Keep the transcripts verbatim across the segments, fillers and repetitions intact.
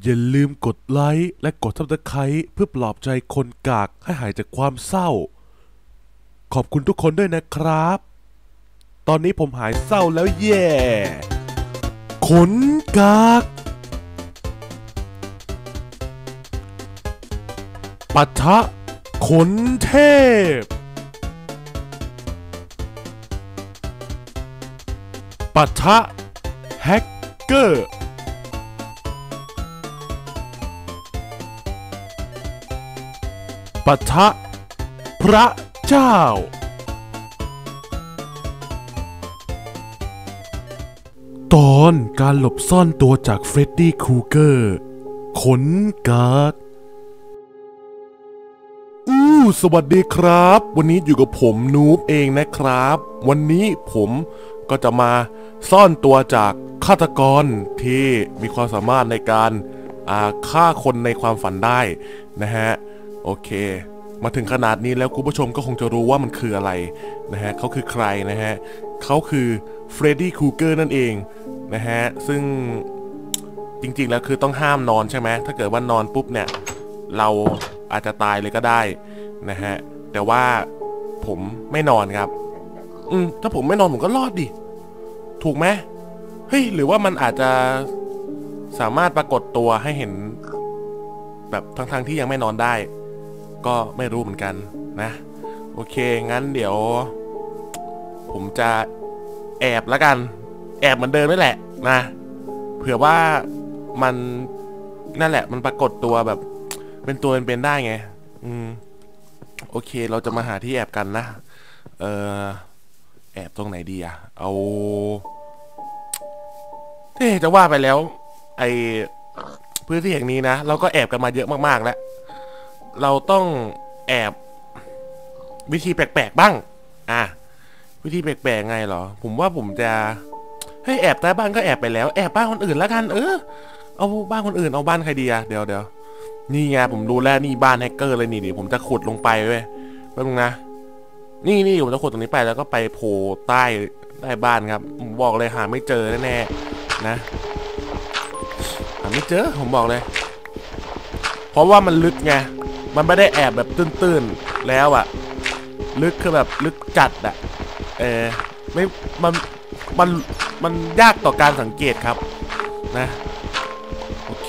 อย่าลืมกดไลค์และกดซับสไครป์เพื่อปลอบใจคนกากให้หายจากความเศร้าขอบคุณทุกคนด้วยนะครับตอนนี้ผมหายเศร้าแล้วแย่ขนกากปะทะขนเทพปะทะแฮกเกอร์ปะทะพระเจ้าตอนการหลบซ่อนตัวจากเฟรดดี้ครูเกอร์ขนกากอู้สวัสดีครับวันนี้อยู่กับผมนูบเองนะครับวันนี้ผมก็จะมาซ่อนตัวจากฆาตกรที่มีความสามารถในการฆ่าคนในความฝันได้นะฮะโอเคมาถึงขนาดนี้แล้วคุณผู้ชมก็คงจะรู้ว่ามันคืออะไรนะฮะเขาคือใครนะฮะเขาคือเฟรดดี้ครูเกอร์นั่นเองนะฮะซึ่งจริงๆแล้วคือต้องห้ามนอนใช่ไหมถ้าเกิดว่านอนปุ๊บเนี่ยเราอาจจะตายเลยก็ได้นะฮะแต่ว่าผมไม่นอนครับอืมถ้าผมไม่นอนผมก็รอดดิถูกไหมเฮ้ยหรือว่ามันอาจจะสามารถปรากฏตัวให้เห็นแบบทั้งๆที่ยังไม่นอนได้ก็ไม่รู้เหมือนกันนะโอเคงั้นเดี๋ยวผมจะแอบแล้วกันแอบเหมือนเดิมนี่แหละนะเผื่อว่ามันนั่นแหละมันปรากฏตัวแบบเป็นตัวเป็นได้ไงอืมโอเคเราจะมาหาที่แอบกันนะเออแอบตรงไหนดีอะเอาเฮ้จะว่าไปแล้วไอพื้นที่แห่งนี้นะเราก็แอบกันมาเยอะมากๆแล้วเราต้องแอบวิธีแปลกๆบ้างอ่ะวิธีแปลกๆไงเหรอผมว่าผมจะให้แอบใต้บ้านก็แอบไปแล้วแอบบ้านคนอื่นแล้วกันเออเอาบ้านคนอื่นเอาบ้านใครดีอะเดี๋ยวเดี๋ยวนี่ไงผมรู้แล้วนี่บ้านแฮกเกอร์เลยนี่ดิผมจะขุดลงไปเว้ยแป๊บนึงนะนี่นี่ผมจะขุดตรงนี้ไปแล้วก็ไปโผล่ใต้ใต้บ้านครับผมบอกเลยหาไม่เจอแน่ๆนะหาไม่เจอผมบอกเลยเพราะว่ามันลึกไงมันไม่ได้แอบแบบตื้นๆแล้วอะลึกคือแบบลึกจัดอะเออไม่มันมันมันยากต่อการสังเกตครับนะโอเค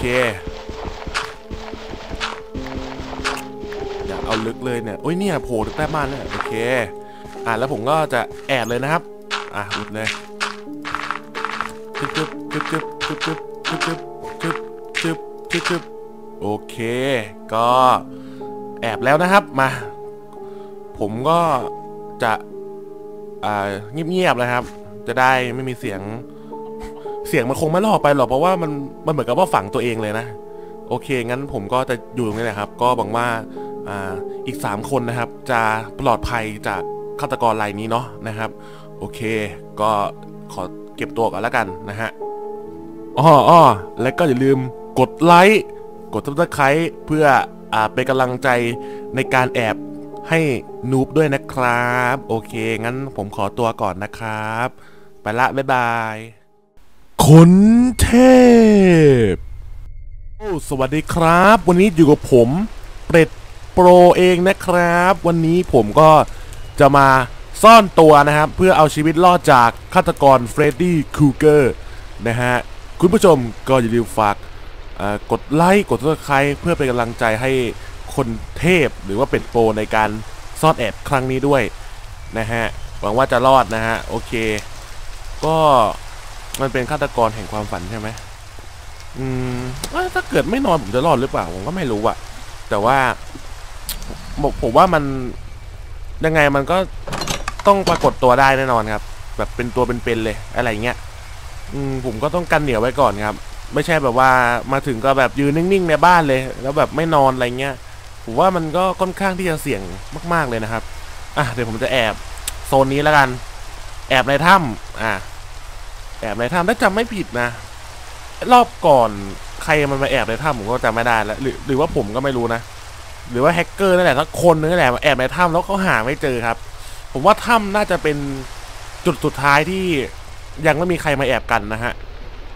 อยากเอาลึกเลยเนี่ยโอ้ยเนี่ยโผล่ใต้บ้านเนี่ยโอเคอ่ะแล้วผมก็จะแอบเลยนะครับอ่ะหลุดเลยจึ๊บจึ๊บจึ๊บจึ๊บจึ๊บจึ๊บจึ๊บจึ๊บจึ๊บจึ๊บจึ๊บโอเคก็แอบแล้วนะครับมาผมก็จะอ่าเงียบๆนะครับจะได้ไม่มีเสียงเสียงมันคงไม่ล่อไปหรอกเพราะว่ามันมันเหมือนกับว่าฝังตัวเองเลยนะโอเคงั้นผมก็จะอยู่ตรงนี้แหละครับก็หวังว่าอ่าอีกสามคนนะครับจะปลอดภัยจากฆาตกรรายนี้เนาะนะครับโอเคก็ขอเก็บตัวก่อนแล้วกันนะฮะอ้ออ้อและก็อย่าลืมกดไลค์กดซับสไครป์เพื่ออ่าเป็นกำลังใจในการแอบให้นูบด้วยนะครับโอเคงั้นผมขอตัวก่อนนะครับไปละบ๊ายบายขนเทพโอ้สวัสดีครับวันนี้อยู่กับผมเป็ดโปรเองนะครับวันนี้ผมก็จะมาซ่อนตัวนะครับเพื่อเอาชีวิตรอดจากฆาตกรเฟรดดี้ครูเกอร์นะฮะคุณผู้ชมก็อย่าลืมฝากกดไลค์กดซับสไครป์เพื่อเป็นกำลังใจให้คนเทพหรือว่าเป็ดโปรในการซ่อนแอบครั้งนี้ด้วยนะฮะหวังว่าจะรอดนะฮะโอเคก็มันเป็นฆาตกรแห่งความฝันใช่ไหมอืมถ้าเกิดไม่นอนผมจะรอดหรือเปล่าผมก็ไม่รู้อะแต่ว่าผมว่ามันยังไงมันก็ต้องปรากฏตัวได้แน่นอนครับแบบเป็นตัวเป็นๆเลยอะไรเงี้ยอืมผมก็ต้องกันเหนียวไว้ก่อนครับไม่ใช่แบบว่ามาถึงก็แบบยืนนิ่งๆในบ้านเลยแล้วแบบไม่นอนอะไรเงี้ยผมว่ามันก็ค่อนข้างที่จะเสี่ยงมากๆเลยนะครับอ่ะเดี๋ยวผมจะแอบโซนนี้แล้วกันแอบในถ้ำอ่ะแอบในถ้ำถ้าจำไม่ผิดนะรอบก่อนใครมันมาแอบในถ้ำผมก็จำไม่ได้แล้วหรือหรือว่าผมก็ไม่รู้นะหรือว่าแฮกเกอร์นั่นแหละทั้งคนนึงนั่นแหละมาแอบในถ้ำแล้วเขาหาไม่เจอครับผมว่าถ้ำน่าจะเป็นจุดสุดท้ายที่ยังไม่มีใครมาแอบกันนะฮะ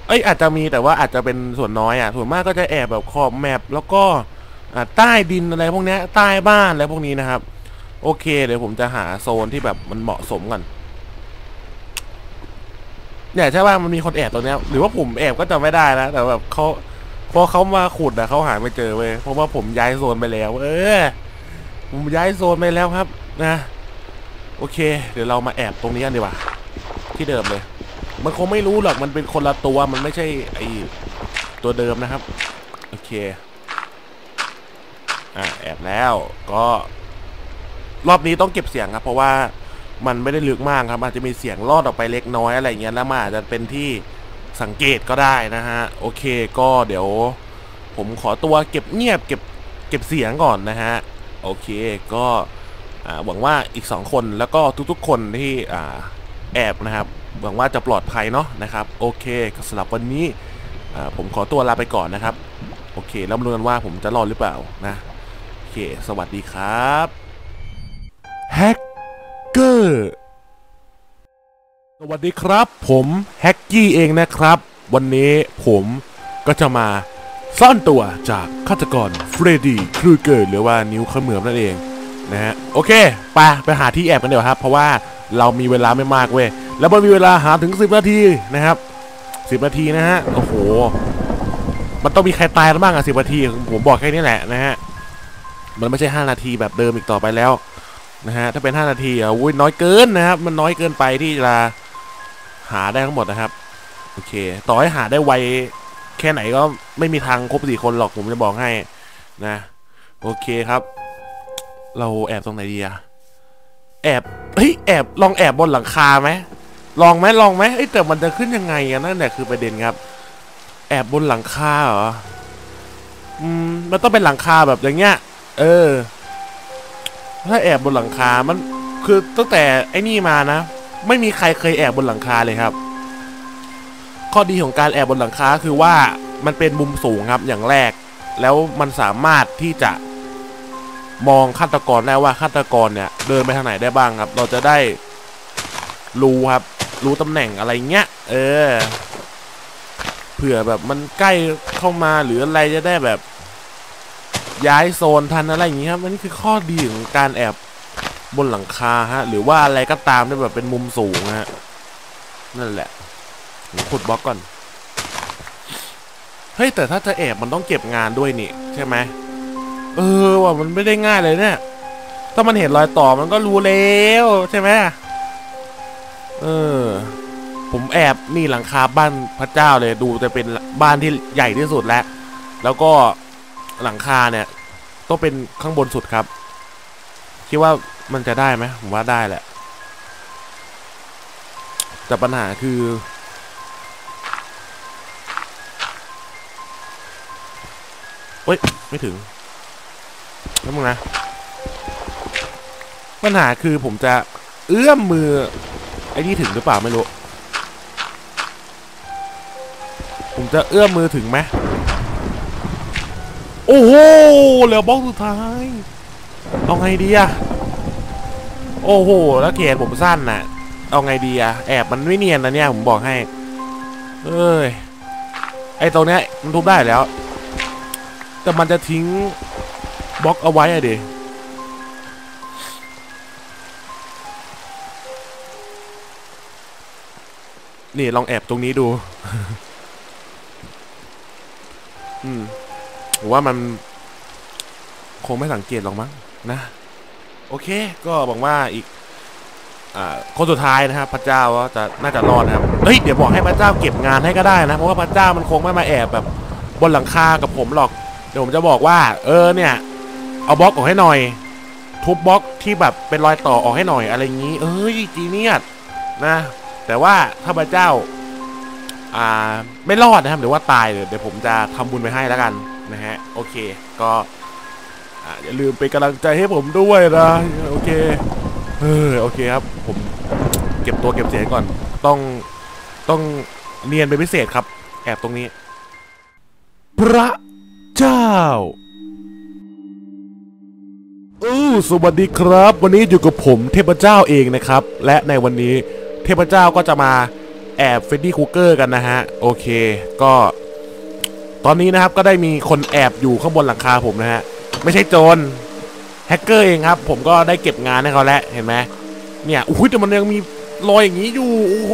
เอ้ยอาจจะมีแต่ว่าอาจจะเป็นส่วนน้อยอ่ะส่วนมากก็จะแอบแบบขอบแมปแล้วก็ใต้ดินอะไรพวกนี้ใต้บ้านอะไรพวกนี้นะครับโอเคเดี๋ยวผมจะหาโซนที่แบบมันเหมาะสมกันเนี่ยใช่ว่ามันมีคนแอบตรงนี้หรือว่าผมแอบก็จะไม่ได้นะแต่แบบเขาพอเขามาขุดอะเขาหาไม่เจอเว้ยเพราะว่าผมย้ายโซนไปแล้วเออผมย้ายโซนไปแล้วครับนะโอเคเดี๋ยวเรามาแอบตรงนี้กันดีกว่าที่เดิมเลยมันคงไม่รู้หรอกมันเป็นคนละตัวมันไม่ใช่ไอตัวเดิมนะครับโอเคอ่าแอบแล้วก็รอบนี้ต้องเก็บเสียงครับเพราะว่ามันไม่ได้ลึกมากครับอาจจะมีเสียงลอดออกไปเล็กน้อยอะไรเงี้ยแล้วมันอาจจะเป็นที่สังเกตก็ได้นะฮะโอเคก็เดี๋ยวผมขอตัวเก็บเงียบเก็บเก็บเสียงก่อนนะฮะโอเคก็หวังว่าอีกสองคนแล้วก็ทุกๆคนที่แอบนะครับหวังว่าจะปลอดภัยเนาะนะครับโอเคสำหรับวันนี้ผมขอตัวลาไปก่อนนะครับโอเคแล้วมาดูกันว่าผมจะรอดหรือเปล่านะโอเคสวัสดีครับแฮกเกอร์สวัสดีครับผมแฮกกี้เองนะครับวันนี้ผมก็จะมาซ่อนตัวจากฆาตกรเฟรดดี้ครูเกอร์หรือว่านิ้วเขมือบนั่นเองนะฮะโอเคไปไปหาที่แอบกันเดี๋ยวครับเพราะว่าเรามีเวลาไม่มากเว้ยแล้วมันมีเวลาหาถึงสิบนาทีนะครับสิบนาทีนะฮะโอ้โหมันต้องมีใครตายแล้วบ้างอ่ะสิบนาทีผมบอกแค่นี้แหละนะฮะมันไม่ใช่ห้านาทีแบบเดิมอีกต่อไปแล้วนะฮะถ้าเป็นห้านาทีอ่ะอุ้ยน้อยเกินนะครับมันน้อยเกินไปที่จะหาได้ทั้งหมดนะครับโอเคต่อให้หาได้ไวแค่ไหนก็ไม่มีทางครบสี่คนหรอกผมจะบอกให้นะโอเคครับเราแอบตรงไหนดีอะแอบเฮ้ยแอบลองแอบบนหลังคาไหมลองไหมลองไหมเอ้ยแต่มันจะขึ้นยังไงอะนั่นแหละคือประเด็นครับแอบบนหลังคาเหรออืมมันต้องเป็นหลังคาแบบอย่างเงี้ยเออถ้าแอบบนหลังคามันคือตั้งแต่ไอ้นี่มานะไม่มีใครเคยแอบบนหลังคาเลยครับข้อดีของการแอบบนหลังคาคือว่ามันเป็นมุมสูงครับอย่างแรกแล้วมันสามารถที่จะมองฆาตกรได้ว่าฆาตกรเนี่ยเดินไปทางไหนได้บ้างครับเราจะได้รู้ครับรู้ตำแหน่งอะไรเงี้ยเออเผื่อแบบมันใกล้เข้ามาหรืออะไรจะได้แบบย้ายโซนทันอะไรอย่างงี้ครับมันคือข้อดีของการแอบบนหลังคาฮะหรือว่าอะไรก็ตามที่แบบเป็นมุมสูงฮะนั่นแหละผมขุดบล็อกก่อนเฮ้ยแต่ถ้าจะแอบมันต้องเก็บงานด้วยนี่ใช่ไหมเออว่ามันไม่ได้ง่ายเลยเนี่ยถ้ามันเห็นรอยต่อมันก็รู้แล้วใช่ไหมเออผมแอบนี่หลังคาบ้านพระเจ้าเลยดูจะเป็นบ้านที่ใหญ่ที่สุดแล้วแล้วก็หลังคาเนี่ยต้องเป็นข้างบนสุดครับคิดว่ามันจะได้ไหมผมว่าได้แหละแต่ปัญหาคือเฮ้ยไม่ถึงแล้วมึงนะปัญหาคือผมจะเอื้อมมือไอ้นี่ถึงหรือเปล่าไม่รู้ผมจะเอื้อมมือถึงไหมโอ้โหเหลือบล็อกสุดท้ายเอาไงดีอะโอ้โหแล้วเขตผมสั้นน่ะเอาไงดีอะแอบมันไม่เนียนนะเนี่ยผมบอกให้เอ้ยไอ้ตรงเนี้ยมันทุบได้แล้วแต่มันจะทิ้งบล็อกเอาไว้อะดินี่ลองแอบตรงนี้ดู อืมผมว่ามันคงไม่สังเกตหรอกมั้งนะโอเคก็หวังว่าอีกอ่าคนสุดท้ายนะครับพระเจ้าจะน่าจะรอดนะครับเฮ้ยเดี๋ยวบอกให้พระเจ้าเก็บงานให้ก็ได้นะเพราะว่าพระเจ้ามันคงไม่มาแอบแบบบนหลังคากับผมหรอกเดี๋ยวผมจะบอกว่าเออเนี่ยเอาบล็อกออกให้หน่อยทุบบล็อกที่แบบเป็นรอยต่อออกให้หน่อยอะไรอย่างนี้เอ้ยจีเนียสนะแต่ว่าถ้าพระเจ้าอ่าไม่รอดนะครับหรือว่าตายเดี๋ยวผมจะทำบุญไปให้แล้วกันนะฮะโอเคก็อย่าลืมเป็นกำลังใจให้ผมด้วยนะโอเคเออโอเคครับผมเก็บตัวเก็บเสียงก่อนต้องต้องเนียนเป็นพิเศษครับแอบตรงนี้พระเจ้าเออสวัสดีครับวันนี้อยู่กับผมเทพเจ้าเองนะครับและในวันนี้เทพเจ้าก็จะมาแอบเฟรดดี้คูเกอร์กันนะฮะโอเคก็ตอนนี้นะครับก็ได้มีคนแอบอยู่ข้างบนหลังคาผมนะฮะไม่ใช่โจรแฮกเกอร์เองครับผมก็ได้เก็บงานให้เขาแล้วเห็นไหมเนี่ยอุ้ยแต่มันยังมีรอยอย่างนี้อยู่โอ้โห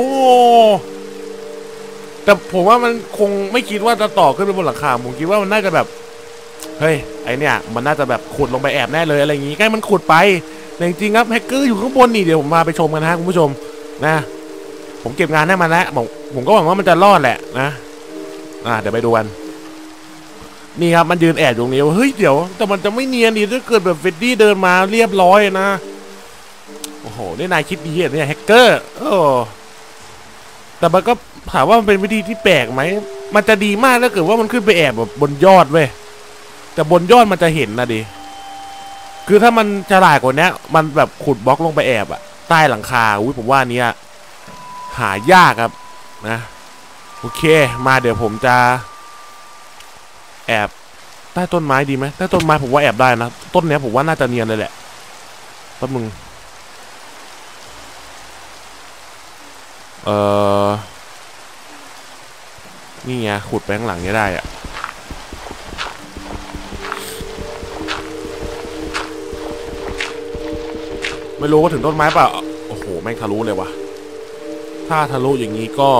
แต่ผมว่ามันคงไม่คิดว่าจะต่อขึ้นไปบนหลังคาผมคิดว่ามันน่าจะแบบเฮ้ยไอเนี่ยมันน่าจะแบบขุดลงไปแอบแน่เลยอะไรอย่างงี้ใกล้มันขุดไปแต่จริงๆครับแฮกเกอร์อยู่ข้างบนนี่เดี๋ยวผมมาไปชมกันนะฮะคุณผู้ชมนะผมเก็บงานให้มันแล้วผมผมก็หวังว่ามันจะรอดแหละนะอ่าเดี๋ยวไปดูกันนี่ครับมันยืนแอบตรงนี้เฮ้ยเดี๋ยวแต่มันจะไม่เนียนดิถ้าเกิดแบบเฟรดดี้เดินมาเรียบร้อยนะโอ้โหนี่นายคิดดีเนี่ยแฮกเกอร์โอ้แต่มันก็ถามว่ามันเป็นวิธีที่แปลกไหมมันจะดีมากถ้าเกิดว่ามันขึ้นไปแอบแบบบนยอดเว้ยแต่บนยอดมันจะเห็นนะดิคือถ้ามันฉลาดกว่านี้มันแบบขุดบล็อกลงไปแอบอะใต้หลังคาอุ้ยผมว่านี้หายากครับนะโอเคมาเดี๋ยวผมจะแอบใต้ต้นไม้ดีไหมใต้ต้นไม้ผมว่าแอบได้นะต้นเนี้ยผมว่าน่าจะเนียนเลยแหละแป๊บนึงเออนี่ไงขุดไปข้างหลังนี้ได้อะไม่รู้ว่าถึงต้นไม้เปล่าโอ้โหแม่งทะลุเลยวะถ้าทะลุอย่างนี้ก็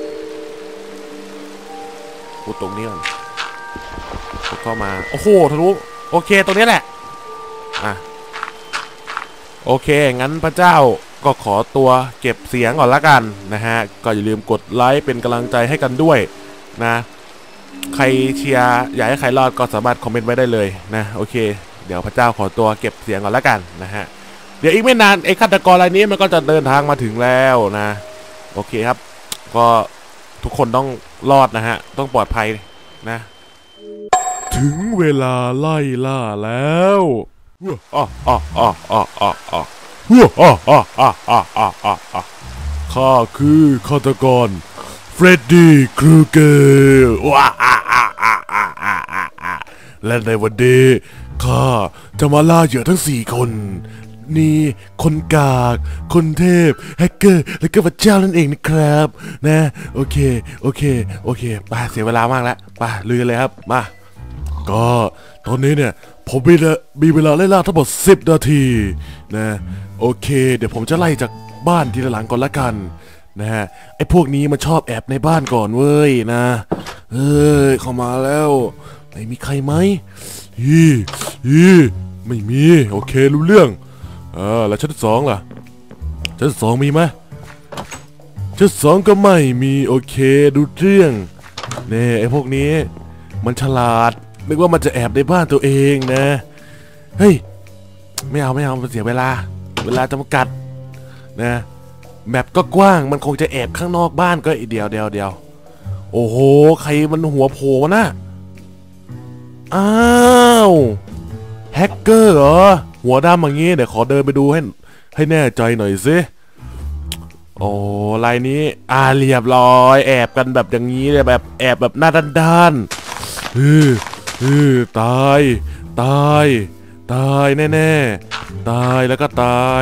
ขุดตรงนี้ก่อนเข้ามาโอ้โหทะลุโอเคตรงนี้แหละอ่ะโอเคงั้นพระเจ้าก็ขอตัวเก็บเสียงก่อนละกันนะฮะก็อย่าลืมกดไลค์เป็นกำลังใจให้กันด้วยนะใครเชียร์อยากให้ใครรอดก็สามารถคอมเมนต์ไว้ได้เลยนะโอเคเดี๋ยวพระเจ้าขอตัวเก็บเสียงก่อนละกันนะฮะเดี๋ยวอีกไม่นานไอ้ฆาตกรรายนี้มันก็จะเดินทางมาถึงแล้วนะโอเคครับก็ทุกคนต้องรอดนะฮะต้องปลอดภัยนะถึงเวลาไล่ล่าแล้วอ้ออ้ออ้ออ้ออ้ออ้ออ้ออ้ออ้ออ้ออ้ออ้ออ้อข้าคือฆาตกรเฟรดดี้ครูเกอร์ว้าอ้าอ้าอ้าอ้าอ้าอ้าและในวันนี้ข้าจะมาล่าเหยื่อทั้งสี่คนนี่คนกากคนเทพแฮกเกอร์และก็พระเจ้านั่นเองนะครับนะโอเคโอเคโอเคไปเสียเวลามากแล้วไปลุยเลยครับมาก็ตอนนี้เนี่ยผมมีมีเวลาไล่ล่าทั้งหมดสิบนาทีนะโอเคเดี๋ยวผมจะไล่จากบ้านทีละหลังก่อนละกันนะฮะไอ้พวกนี้มันชอบแอบในบ้านก่อนเว้ยนะเฮ้ยเข้ามาแล้วไม่มีใครไหมฮีฮีไม่มีโอเครู้เรื่องเออแล้วชั้นสองล่ะชั้นสองมีไหมชั้นสองก็ไม่มีโอเคดูเรื่องเนี่ยไอ้พวกนี้มันฉลาดนึกว่ามันจะแอบในบ้านตัวเองนะเฮ้ยไม่เอาไม่เอามันเสียเวลาเวลาจำกัดนะแมปก็กว้างมันคงจะแอบข้างนอกบ้านก็อีกเดียวเดียวเดียวโอ้โหใครมันหัวโผล่นะอ้าวแฮกเกอร์เหรอหัวดำอย่างงี้เดี๋ยวขอเดินไปดูให้ให้แน่ใจหน่อยสิโอ้ลายนี้อ่าเรียบร้อยแอบกันแบบอย่างนี้เลยแบบแอบแบบหน้าด้านๆเออเออตายตายตายแน่ๆตายแล้วก็ตาย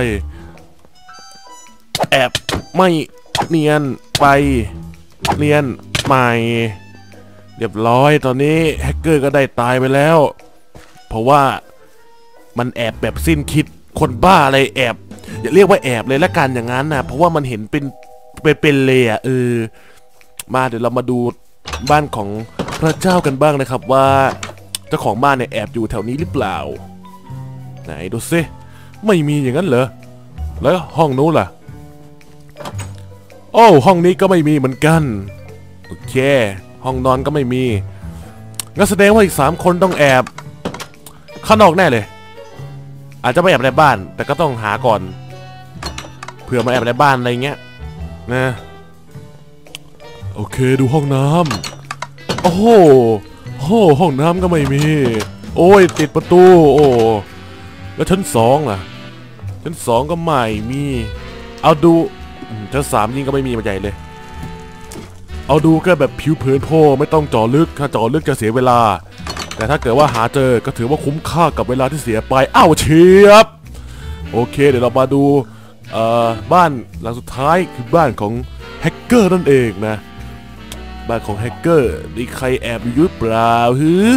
แอบไม่เนียนไปเนียนใหม่เรียบร้อยตอนนี้แฮกเกอร์ก็ได้ตายไปแล้วเพราะว่ามันแอบแบบสิ้นคิดคนบ้าอะไรแอบอย่าเรียกว่าแอบเลยละกันอย่างนั้นนะเพราะว่ามันเห็นเป็นเป็นเป็นเลยอ่ะเออมาเดี๋ยวเรามาดูบ้านของพระเจ้ากันบ้างนะครับว่าเจ้าของบ้านเนี่ยแอบอยู่แถวนี้หรือเปล่าไหนดูซิไม่มีอย่างนั้นเหรอแล้วห้องนู้นล่ะโอ้ห้องนี้ก็ไม่มีเหมือนกันโอเคห้องนอนก็ไม่มีงั้นแสดงว่าอีกสามคนต้องแอบข้างนอกแน่เลยอาจจะไม่แอบในบ้านแต่ก็ต้องหาก่อนเผื่อมาแอบในบ้านอะไรเงี้ยนะโอเคดูห้องน้ำโอ้โหห้องน้ำก็ไม่มีโอ้ยติดประตูโอ้แล้วชั้นสองล่ะชั้นสองก็ไม่มีเอาดูชั้นสามยิ่งก็ไม่มีมาใหญ่เลยเอาดูแค่แบบผิวเผินโพไม่ต้องเจาะลึกถ้าเจาะลึกจะเสียเวลาแต่ถ้าเกิดว่าหาเจอก็ถือว่าคุ้มค่ากับเวลาที่เสียไปอ้าวเชียบโอเคเดี๋ยวเรามาดูเอ่อบ้านหลังสุดท้ายคือบ้านของแฮแฮกเกอร์นั่นเองนะบ้านของแฮกเกอร์มีใครแอบอยู่หรือเปล่าฮือ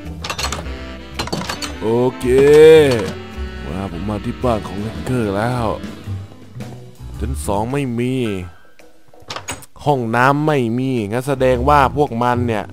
โอเคมาผมมาที่บ้านของแฮกเกอร์แล้วชั้นสองไม่มีห้องน้ำไม่มีงั้นแสดงว่าพวกมันเนี่ย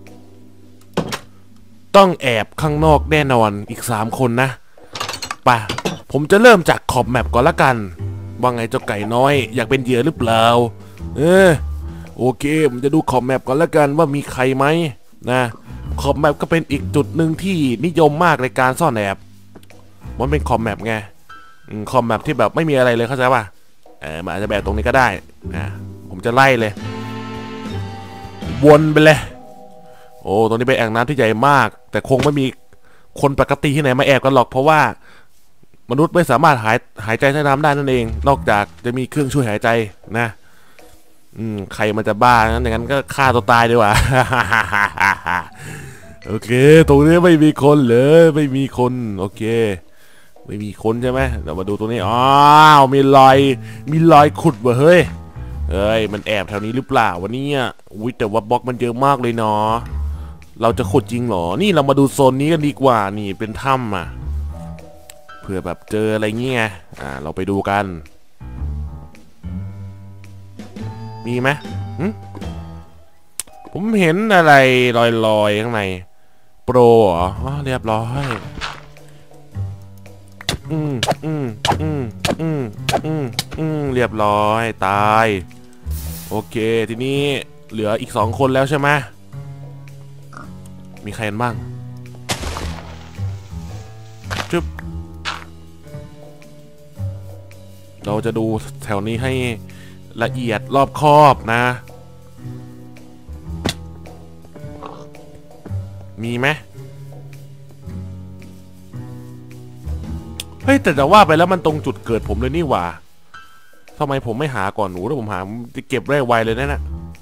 ต้องแอบข้างนอกแน่นอนอีกสามคนนะป่ะผมจะเริ่มจากขอบแมปก่อนละกันว่าไงเจ้าไก่น้อยอยากเป็นเหยื่อหรือเปล่าเออโอเคผมจะดูขอบแมปก่อนละกันว่ามีใครไหมนะขอบแมปก็เป็นอีกจุดหนึ่งที่นิยมมากในการซ่อนแอบมันเป็นขอบแมปไงขอบแมปที่แบบไม่มีอะไรเลยเข้าใจป่ะเออมันอาจจะแบบตรงนี้ก็ได้นะผมจะไล่เลยวนไปเลยโอ้ตรงนี้เป็นแอ่งน้ำที่ใหญ่มากแต่คงไม่มีคนปกติที่ไหนมาแอบกันหรอกเพราะว่ามนุษย์ไม่สามารถหายหายใจใต้น้ำได้นั่นเองนอกจากจะมีเครื่องช่วยหายใจนะอืมใครมันจะบ้างั้นอย่างนั้นก็ฆ่าตัวตายดีกว่า โอเคตรงนี้ไม่มีคนเลยไม่มีคนโอเคไม่มีคนใช่ไหมเดี๋ยวมาดูตรงนี้อ้าวมีรอยมีรอยขุดว่ะเฮ้ยเฮ้ยมันแอบแถวนี้หรือเปล่าวะเนี่ยอุ้ยแต่ว่าบล็อกมันเยอะมากเลยเนาะเราจะขุดจริงเหรอนี่เรามาดูโซนนี้กันดีกว่านี่เป็นถ้ำอ่ะเผื่อแบบเจออะไรเงี้ยอ่าเราไปดูกันมีไหมผมเห็นอะไรลอยๆข้างในโปรเหรออ๋อเรียบร้อยอืมอืมอืมอืมอืมอืมเรียบร้อยตายโอเคทีนี้เหลืออีกสองคนแล้วใช่ไหมมีใครบ้างจุ๊บเราจะดูแถวนี้ให้ละเอียดรอบคอบนะมีไหมเฮ้ยแต่จะว่าไปแล้วมันตรงจุดเกิดผมเลยนี่หว่าทำไมผมไม่หาก่อนหนูถ้าผมหาจะเก็บได้ไวเลยนะน่ะ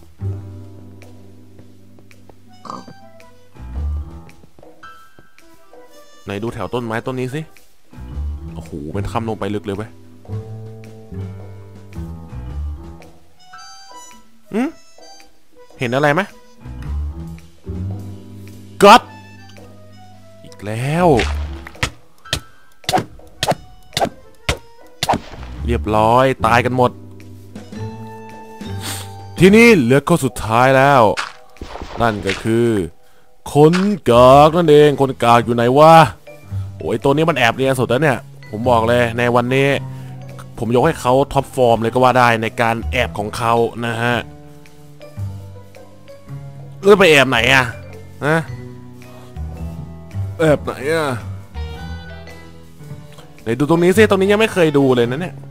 ไหนดูแถวต้นไม้ต้นนี้สิโอ้โหเป็นคำลงไปลึกเลยเว้ยอืมเห็นอะไรไหมก๊อตอีกแล้วเรียบร้อยตายกันหมดที่นี่เหลือคนสุดท้ายแล้วนั่นก็คือคนกากนั่นเองคนกากอยู่ไหนวะโอ้ยตัวนี้มันแอบเนียนสุดแล้วเนี่ยผมบอกเลยในวันนี้ผมยกให้เขาท็อปฟอร์มเลยก็ว่าได้ในการแอบของเขานะฮะเออไปแอบไหนอะฮะแอบไหนอะไหนดูตรงนี้สิตรงนี้ยังไม่เคยดูเลยนะเนี่ย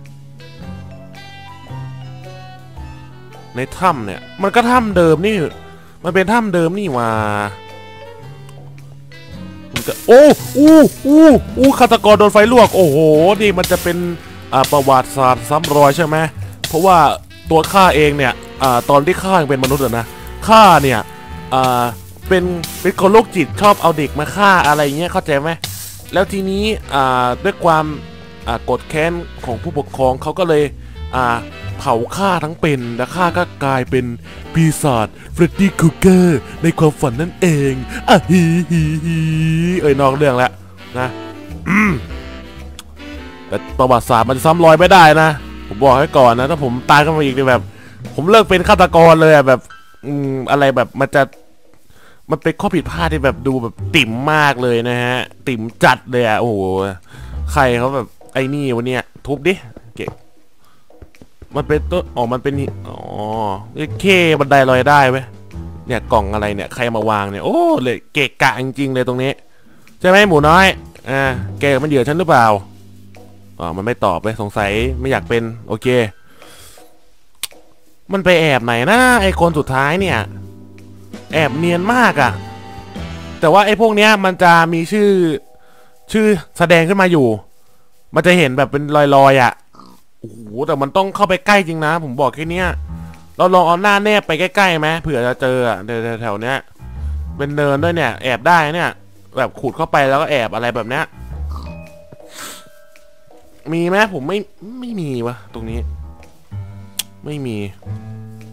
ในถ้ำเนี่ยมันก็ถ้ำเดิมนี่มันเป็นถ้ำเดิมนี่ว่ามันจะโอ้อู้อู้อู้ฆาตกรโดนไฟลวกโอ้โหนี่มันจะเป็นอ่าประวัติศาสตร์ซ้ำรอยใช่ไหมเพราะว่าตัวข้าเองเนี่ยอ่าตอนที่ข้ายังเป็นมนุษย์นะข้าเนี่ยอ่าเป็นเป็นคนโรคจิตชอบเอาเด็กมาฆ่าอะไรเงี้ยเข้าใจไหมแล้วทีนี้อ่าด้วยความอ่ากดแค้นของผู้ปกครองเขาก็เลยอ่าเผาข้าทั้งเป็นและข้าก็กลายเป็นปีศาจเฟรดดี้ครูเกอร์ในความฝันนั่นเองอ่ะฮีฮีฮีเอ้ยนอกเรื่องแล้วนะแต่ประวัติศาสตร์มันซ้ำรอยไม่ได้นะผมบอกให้ก่อนนะถ้าผมตายขึ้นมาอีกเนี่ยแบบผมเลิกเป็นฆาตกรเลยอะแบบอืมอะไรแบบมันจะมันเป็นข้อผิดพลาดที่แบบดูแบบติ่มมากเลยนะฮะติ่มจัดเลยอะโอ้โหใครเขาแบบไอ้นี่วันเนี้ยทุบดิเก่งมันเป็นตัวอ๋อมันเป็นอ๋อเคบันไดลอยได้ไหมเนี่ยกล่องอะไรเนี่ยใครมาวางเนี่ยโอ้เลยเกะกะจริงๆเลยตรงนี้ใช่ไหมหมูน้อยอ่าแกมันเหยื่อฉันหรือเปล่าอ๋อมันไม่ตอบเลยสงสัยไม่อยากเป็นโอเคมันไปแอบไหนนะไอคนสุดท้ายเนี่ยแอบเนียนมากอะแต่ว่าไอพวกเนี้ยมันจะมีชื่อชื่อแสดงขึ้นมาอยู่มันจะเห็นแบบเป็นลอยๆอะโอ้โหแต่มันต้องเข้าไปใกล้จริงนะผมบอกแค่นี้เราลองเอาหน้าแนบไปใกล้ๆไหมเผื่อจะเจออะแถวๆเนี้ยเป็นเนินด้วยเนี่ยแอบได้เนี่ยแบบขุดเข้าไปแล้วก็แอบอะไรแบบเนี้ยมีไหมผมไม่ไม่มีวะตรงนี้ไม่มี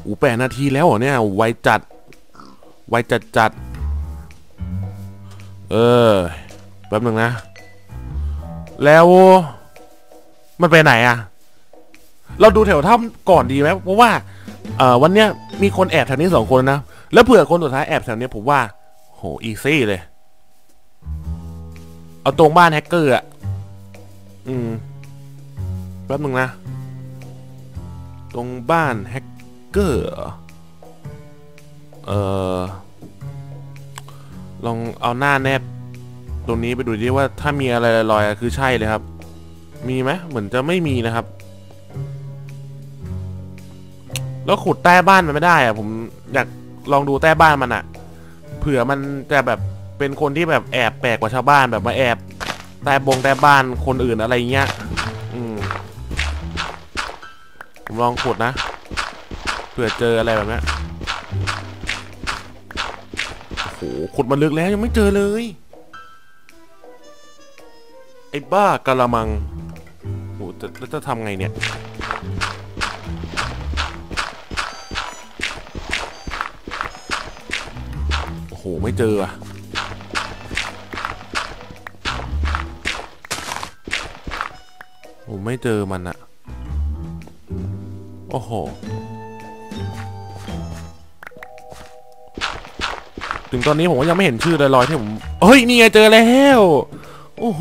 อูแปดนาทีแล้วเหรอเนี่ยไวจัดไวจัดจัดเออแป๊บนึงนะแล้วมันไปไหนอะเราดูแถวถ้ำก่อนดีไหมเพราะว่าเอ่อวันเนี้ยมีคนแอบแถวนี้สองคนนะแล้วเผื่อคนสุดท้ายแอบแถวนี้ผมว่าโหอีซี่เลยเอาตรงบ้านแฮกเกอร์อะอืมแป๊บนึงนะตรงบ้านแฮกเกอร์เอ่อลองเอาหน้าแนบตรงนี้ไปดูดิว่าถ้ามีอะไรลอยๆคือใช่เลยครับมีไหมเหมือนจะไม่มีนะครับแล้วขุดใต้บ้านมันไม่ได้อะผมอยากลองดูใต้บ้านมันอะเผื่อมันจะแบบเป็นคนที่แบบแอบแปลกกว่าชาวบ้านแบบมาแอบใต้บงใต้บ้านคนอื่นอะไรเงี้ยอืมผมลองขุดนะเผื่อเจออะไรแบบนี้โอ้โหขุดมาลึกแล้วยังไม่เจอเลยไอ้บ้ากะละมังโหจะแล้วจะทำไงเนี่ยโอ้โหไม่เจออะผมไม่เจอมันอะโอ้โหถึงตอนนี้ผมก็ยังไม่เห็นชื่อลอยๆที่ผมเฮ้ยนี่ไงเจอแล้วโอ้โห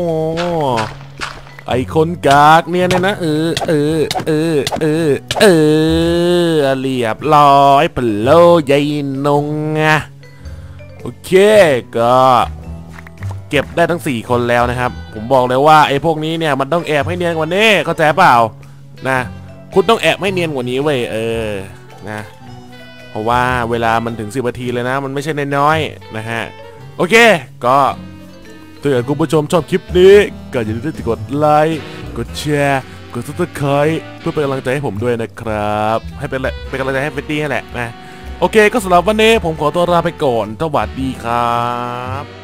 ไอคนกากเนี่ยนะเออเออเออเออเออเรียบร้อยเปโลยายนงอะโอเคก็เก็บได้ทั้งสี่คนแล้วนะครับผมบอกเลยว่าไอ้พวกนี้เนี่ยมันต้องแอบให้เนียนกว่านี้เข้าใจเปล่านะคุณต้องแอบให้เนียนกว่านี้เว้ยเออนะเพราะว่าเวลามันถึงสิบนาทีเลยนะมันไม่ใช่น้อยๆนะฮะโอเคก็ถ้าเกิดคุณผู้ชมชอบคลิปนี้ก็อย่าลืมกดไลค์กดแชร์กดซับสไครป์เพื่อเป็นกำลังใจให้ผมด้วยนะครับให้เป็นเป็นกำลังใจให้เฟตตี้นั่นแหละนะโอเคก็สำหรับวันนี้ผมขอตัวลาไปก่อนสวัสดีครับ